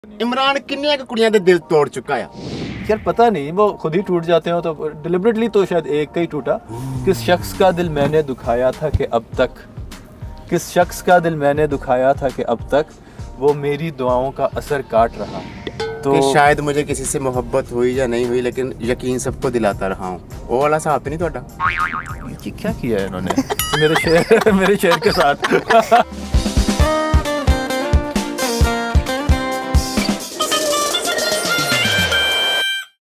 इमरान किन्नियां कुड़ियां दे दिल तोड़ चुका है यार पता नहीं, वो खुद ही टूट जाते हो तो डिलिबरेटली तो शायद एक का ही टूटा। किस शख्स का दिल मैंने दुखाया था कि अब तक, किस शख्स का दिल मैंने दुखाया था कि अब तक वो मेरी दुआओं का असर काट रहा। तो कि शायद मुझे किसी से मोहब्बत हुई या नहीं हुई, लेकिन यकीन सबको दिलाता रहा हूँ। वो वाला साहब नहीं थोड़ा क्या किया है इन्होंने मेरे शेर के साथ।